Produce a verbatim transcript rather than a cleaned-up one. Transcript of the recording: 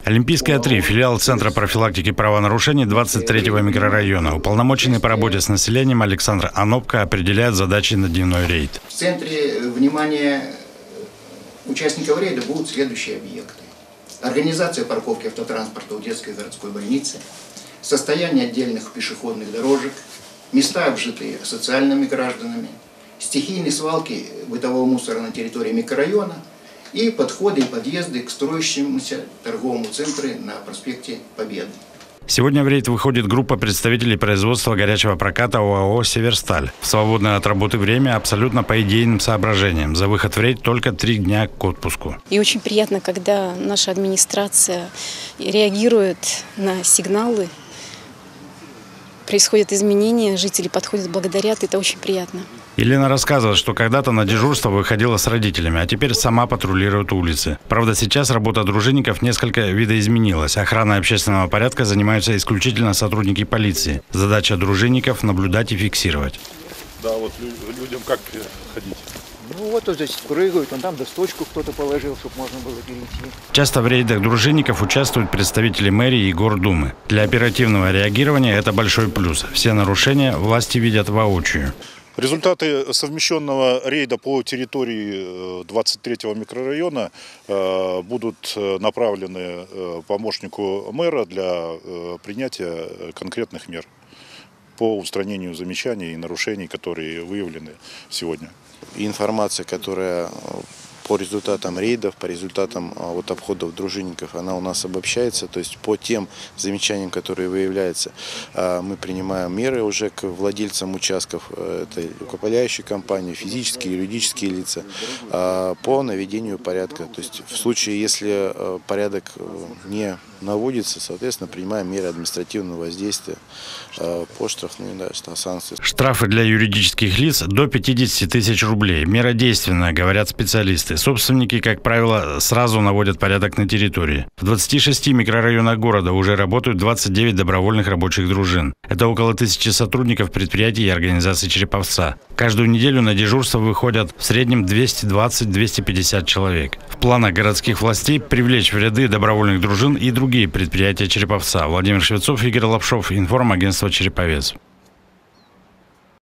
Олимпийская три, филиал Центра профилактики правонарушений двадцать третьего микрорайона. Уполномоченный по работе с населением Александр Анопко определяет задачи на дневной рейд. В центре внимания участников рейда будут следующие объекты. Организация парковки автотранспорта у детской и городской больницы, состояние отдельных пешеходных дорожек, места, обжитые социальными гражданами, стихийные свалки бытового мусора на территории микрорайона и подходы и подъезды к строящемуся торговому центру на проспекте Победы. Сегодня в рейд выходит группа представителей производства горячего проката ОАО «Северсталь». В свободное от работы время абсолютно по идейным соображениям. За выход в рейд только три дня к отпуску. И очень приятно, когда наша администрация реагирует на сигналы, происходят изменения, жители подходят, благодарят. Это очень приятно. Елена рассказывает, что когда-то на дежурство выходила с родителями, а теперь сама патрулирует улицы. Правда, сейчас работа дружинников несколько видоизменилась. Охраной общественного порядка занимаются исключительно сотрудники полиции. Задача дружинников – наблюдать и фиксировать. Да, вот людям как ходить? Ну вот здесь прыгают, он там досточку кто-то положил, чтобы можно было перейти. Часто в рейдах дружинников участвуют представители мэрии и Гордумы. Для оперативного реагирования это большой плюс. Все нарушения власти видят воочию. Результаты совмещенного рейда по территории двадцать третьего микрорайона будут направлены помощнику мэра для принятия конкретных мер по устранению замечаний и нарушений, которые выявлены сегодня. Информация, которая по результатам рейдов, по результатам вот, обходов дружинников, она у нас обобщается. То есть по тем замечаниям, которые выявляются, мы принимаем меры уже к владельцам участков, это управляющие компании, физические, юридические лица, по наведению порядка. То есть в случае, если порядок не наводится, соответственно, принимаем меры административного воздействия по штрафным, да, санкциям. Штрафы для юридических лиц до пятидесяти тысяч рублей. Мера действенная, говорят специалисты. Собственники, как правило, сразу наводят порядок на территории. В двадцати шести микрорайонах города уже работают двадцать девять добровольных рабочих дружин. Это около тысячи сотрудников предприятий и организаций Череповца. Каждую неделю на дежурство выходят в среднем двести двадцать — двести пятьдесят человек. В планах городских властей привлечь в ряды добровольных дружин и другие предприятия Череповца. Владимир Швецов, Игорь Лапшов, информагентство «Череповец».